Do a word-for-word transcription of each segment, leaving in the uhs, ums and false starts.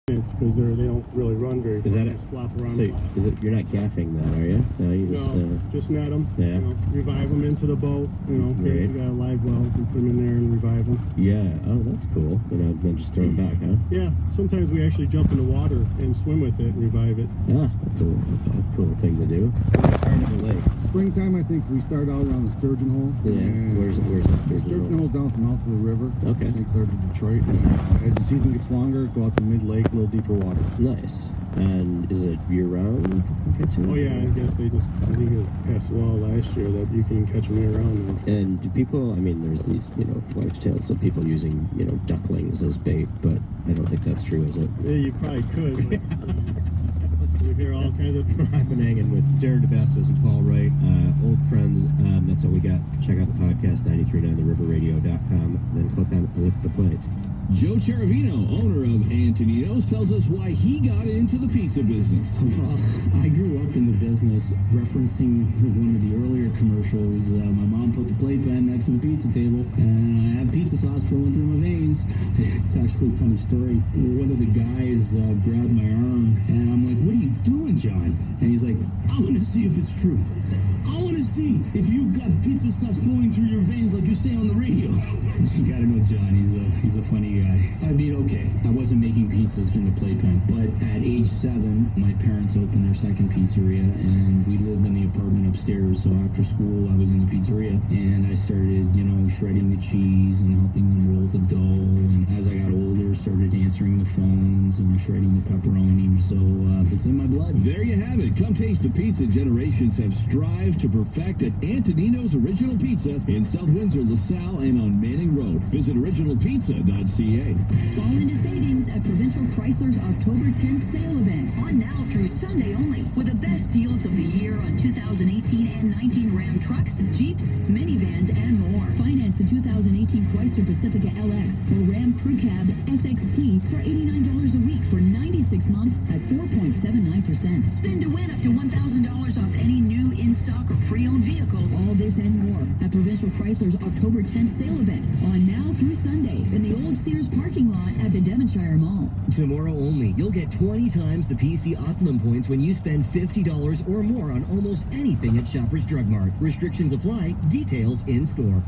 because they're they don't really run very far. Is that it? Just flop around. So is it, you're not gaffing that, are you? No, you just no, uh, just net them. Yeah. You know, revive them into the boat. You know, Right. you got a live well, you put them in there and revive them. Yeah. Oh, that's cool. Then I'll then just throw them back, huh? Yeah. Sometimes we actually jump in the water and swim with it and revive it. Ah, that's a that's a cool thing to do. Part of the lake. Springtime, I think we start out around the Sturgeon Hole. Yeah. Where's where's the The sturgeon Sturgeon hole? Hole's down at the mouth of the river. Okay. Saint Clair to Detroit. Uh, as the season gets longer, go out to mid-lake, a little deeper water. Nice. And is it year-round? Oh yeah, I guess they just I think it passed a law last year that you can catch them year round now. And do people? I mean, there's these you know wives' tales of people using you know ducklings as bait, but I don't think that's true, is it? Yeah, you probably could. But, you hear all kinds of I've been hanging with Jared DeBastos and Paul Wright, uh, old friends. Um, that's all we got. Check out the podcast, nine three nine the river radio dot com. Then click on Look at the Plate. Joe Cheravino, owner of Antonino's, tells us why he got into the pizza business. Well, I grew up in the business, referencing one of the earlier commercials. Uh, my mom put the playpen next to the pizza table, and I had pizza sauce flowing through my veins. It's actually a funny story. One of the guys uh, grabbed my arm, and I'm like, "What are you doing, John?" And he's like, "I want to see if it's true. I want to see if you've got pizza sauce flowing through your veins like you say on the radio." You gotta know John. He's a he's a funny guy. I mean, okay, I wasn't making pizzas from the playpen, but at age seven, my parents opened their second pizzeria, and we lived in the apartment upstairs. So after school, I was in the pizzeria, and I started, you know, shredding the cheese and helping them roll the dough. And as I got older, started answering the phones and shredding the pepperoni. So uh, it's in my blood. There you have it. Come taste the pizza generations have strived to perfect at Antonino's Original Pizza in South Windsor, LaSalle, and on Manning Road. Visit original pizza dot c a. Fall into savings at Provincial Chrysler's October tenth sale event. On now through Sunday only. With the best deals of the year on two thousand eighteen and nineteen Ram trucks, Jeeps, minivans, and more. Finance the two thousand eighteen Chrysler Pacifica L X or Ram Crew Cab S X T for eighty-nine dollars a week for ninety-six months at four point seven nine percent. Spin to win up to one thousand dollars off any new in-stock or pre-owned vehicle. All this and more at Provincial Chrysler's October tenth sale event. On now through Sunday in the old Sears parking lot at the Devonshire Mall. Tomorrow only, you'll get twenty times the P C Optimum points when you spend fifty dollars or more on almost anything at Shoppers Drug Mart. Restrictions apply. Details in store.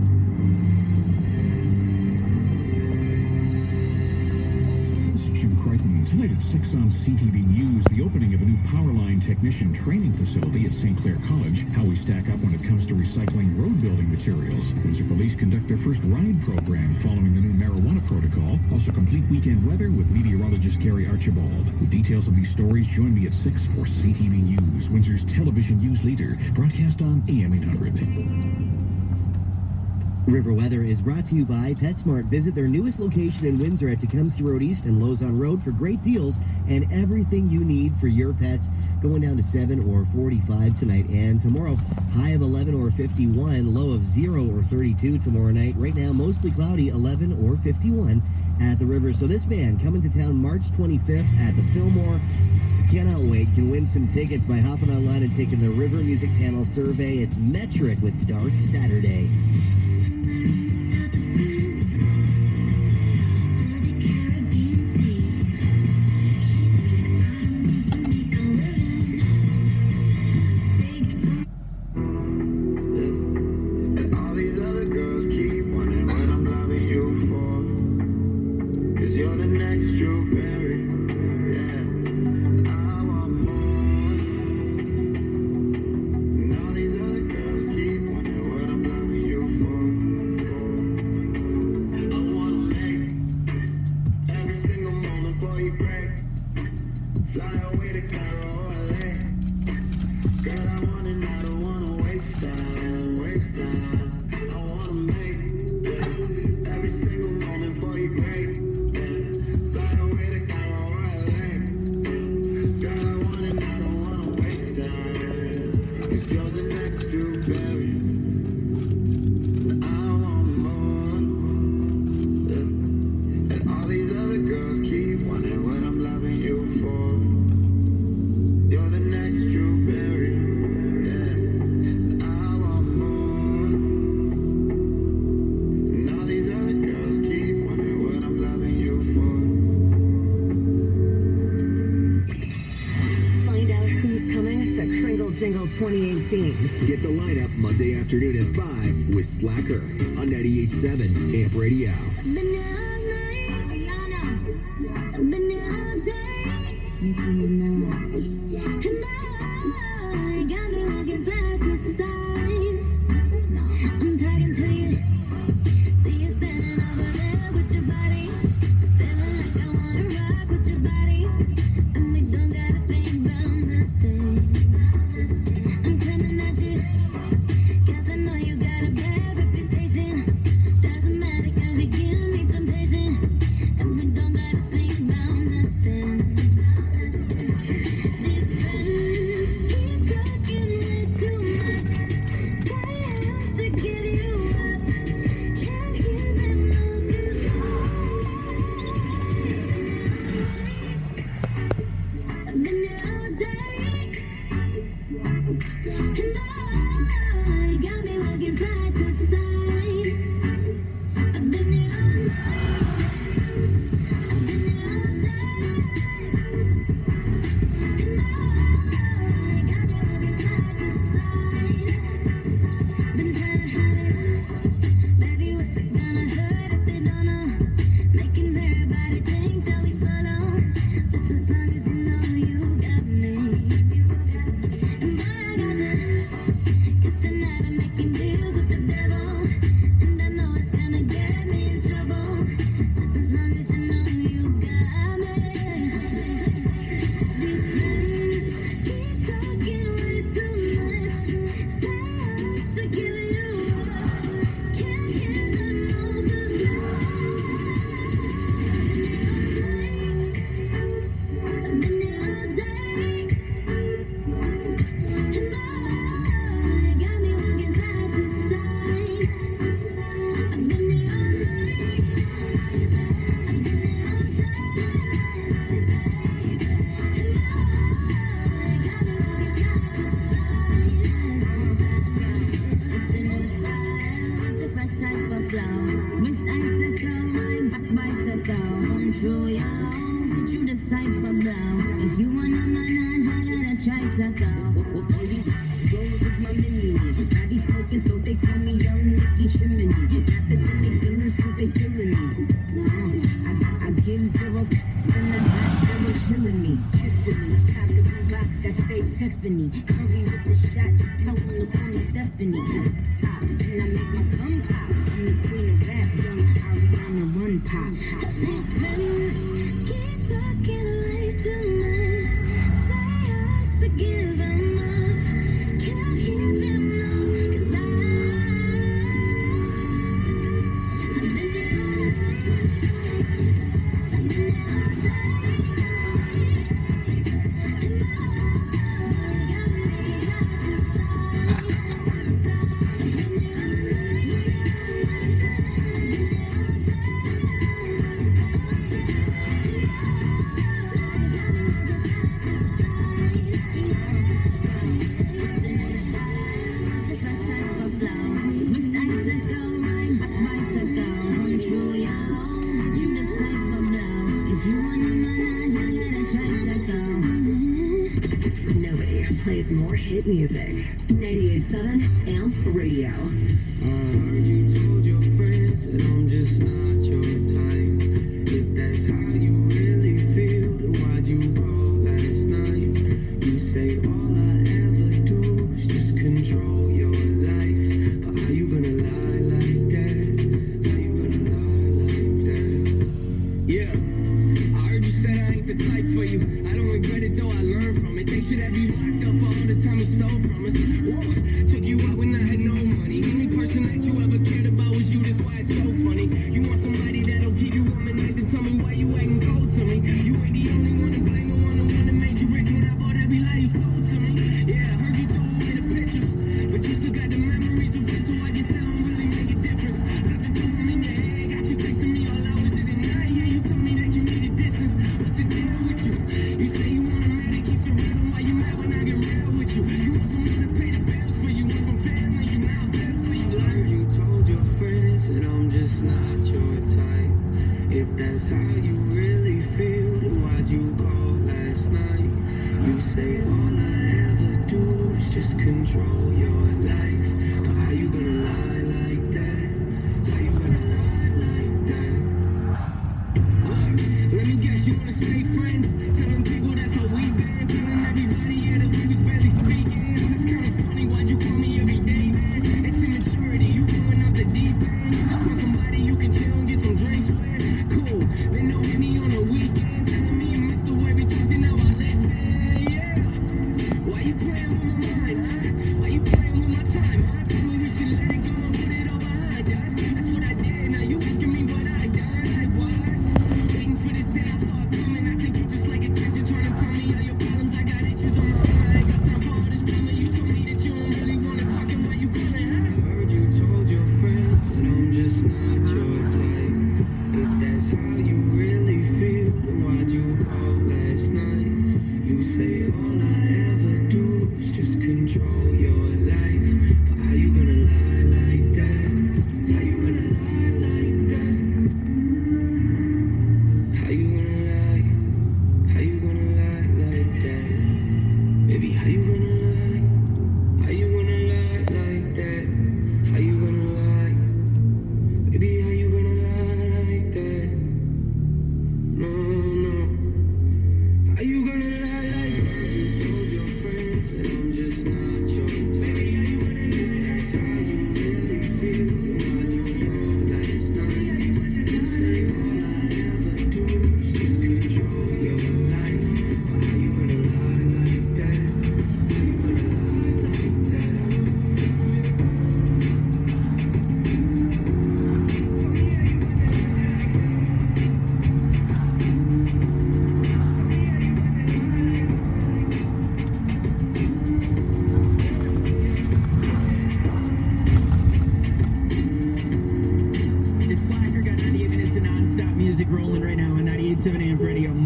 This is Jim Crichton. Tonight at six on C T V News, the opening of a new Powerline technician training facility at Saint Clair College. How we stack up when it comes to recycling road building materials. Windsor Police conduct their first ride program following the new marijuana protocol. Also complete weekend weather with meteorologist Gary Archibald. With details of these stories, join me at six for C T V News, Windsor's television news leader. Broadcast on A M eight hundred. River Weather is brought to you by PetSmart. Visit their newest location in Windsor at Tecumseh Road East and Lozon Road for great deals and everything you need for your pets. Going down to seven or forty-five tonight and tomorrow. High of eleven or fifty-one, low of zero or thirty-two tomorrow night. Right now, mostly cloudy, eleven or fifty-one at the river. So this band coming to town March twenty-fifth at the Fillmore. Cannot wait. Can win some tickets by hopping online and taking the River Music Panel survey. It's Metric with Dark Saturday. twenty eighteen. Get the lineup Monday afternoon at five with Slacker on ninety-eight point seven Amp Radio. I'm talking to you. See you standing over there with your body. Feeling like I wanna rock with your body. And we don't gotta think about nothing. I'm coming at you. Cause I know you got a bad reputation. Doesn't matter cause you give me temptation. And we don't gotta think about nothing. These friends keep talking way too much. Say I should give you up. Can't hear them no good. I've been here all day. And I got me walking side to side. I've been here all night. I've been here all day. And I got me walking side to side. Been trying to hide it. Baby, what's it gonna hurt if they don't know? Making everybody think that we solo. Just as long as you know you got me. And boy, I got you. 'Cause tonight I'm making deals with the devil. And I know it's gonna get me in trouble. Just as long as you know you got me. These friends keep talking way too much. Say I should give you up. Can't hear them no good. I've been here all day. And I got me walking side to side. I've been here all night. I've been here all day. And I got me walking side to side. It's the new style, the fresh type of flow. Wrist icicle, ride back bicycle. Come true, yo. Get you this type of blow. If you wanna manage, I got a tricycle. All these goes with my mini. I be smoking, so they call me Young Nicky Chimney. Rappers and they feelin' cause they feelin' me. Uh, I, I give zero f- and the back zero chillin' me. Tiffany, cop the blue box that say Tiffany. Curry with the shot, just tell them to call me Stephanie. Pop, and I make my gum pop. I'm the queen of rap, young Ariana Run Pop. These friends keep talking way too much. Say I should give them up. Can't hear them no, 'cause I I've been here all night. I've been here all day. And I got me walking side to side. I've been here all night. I've been here all Nobody plays more hit music. ninety-eight point seven Amp Radio. I heard you told your friends that I'm just not your type. If that's how you really feel, then why'd you call last night? You say all I ever do is just control your life. But how you gonna lie like that? How you gonna lie like that? Yeah, I heard you said I ain't the type for you. I don't regret it though, I learned from it. They should have you locked up for all the time you stole from us. Whoa, took you out when I had no money. Only person that you ever cared about was you, that's why it's so funny. You want somebody that'll keep you warm at night and tell me why you acting cold to me. You ain't the only one to blame, the one the one that made you rich when I bought every lie you sold to me. Yeah, I heard you throw away the pictures, but you still got the memories of it, so I guess that don't really make a difference. Got the doom in your head, got you texting me all hours of the night. Yeah, you told me that you needed distance. What's the deal with you? You say you want a man that keeps you real, why you mad when I get real with you? You want someone to pay the bills for you, want some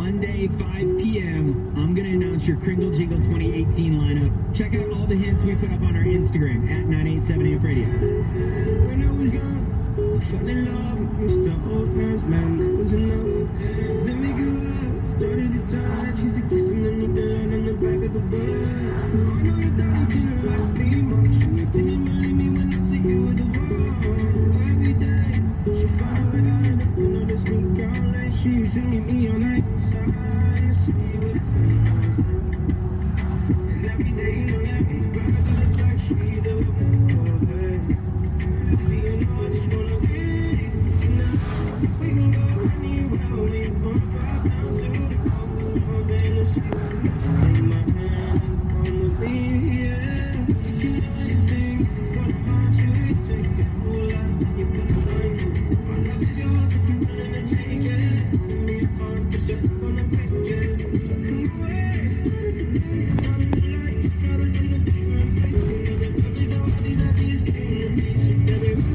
Monday, five p m, I'm going to announce your Kringle Jingle twenty eighteen lineup. Check out all the hints we put up on our Instagram at nine eight seven Amp Radio. When I was young, I fell in love with Mister Old Man's man, that was enough. Then we grew up, started to touch, used to kiss underneath the line on the back of the bus. I know your daddy didn't like me much, and you didn't believe me when I said you were the one. Every day, she found a way out of the window to sneak out late. She used to meet me on the side, the city with the sun on set. And every day, you know that we ride to the back streets of a Corvette. You know I just wanna be tonight. We can go anywhere we want, drive down to the coast, or in the sea. Take my hand, come with me, yeah. You can do anything if you wanna mind, so you take it. Whole life, then you put the line through. My love is yours if you're willing to take it. Give me a heart, 'cause I'm gonna break it. So come away, started today, starting the lights, together in a different place. You know that love is all these ideas came to me, so baby, run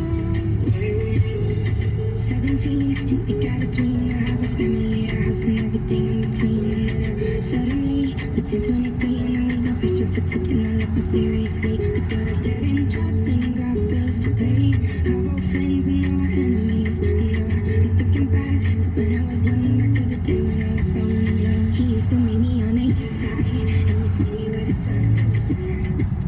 away with me. seventeen, and we got a dream to have a family, a house and everything in between. And then uh, suddenly, we turned twenty-three, and now we got pressure for taking our life more seriously. We got our dead end jobs and got bills to pay. Have our friends and our enemies. And uh, I'm thinking back to when I was young, back to the day when I was falling in love. He used to meet me on the east side, in the city where the sun goes set.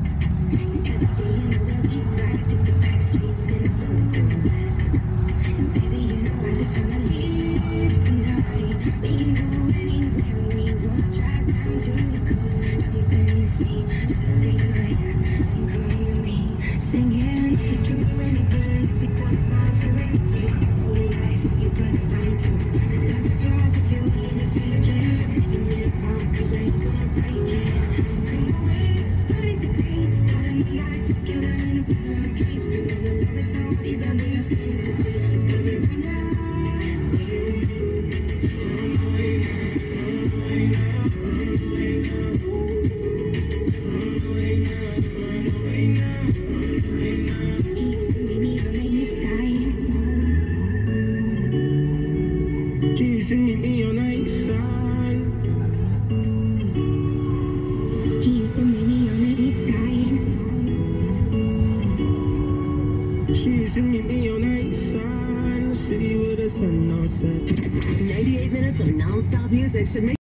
And every day, you know that we ride through the back streets in a Corvette. And baby, you know I just wanna live tonight. We can go anywhere we want, drive down to the coast, jump in the sea, just take my hand and come with me, singing. We can do anything if we got a mind, so we can take our whole life and you put it right through. And love is yours if you're willing to take it. Give me a heart, 'cause I ain't gonna break it. So come away, starting to taste, starting the life together in a different place. Know the love is all these others came to be. So baby, run away with me. Run away now, run away now, run away now. Run away now, run away now, run away now. He used to meet me on the east side. She used to meet me on the east side. He used to meet me on the east side. She used to meet me on the east side, in the city with the sun on set. ninety-eight minutes of non-stop music should make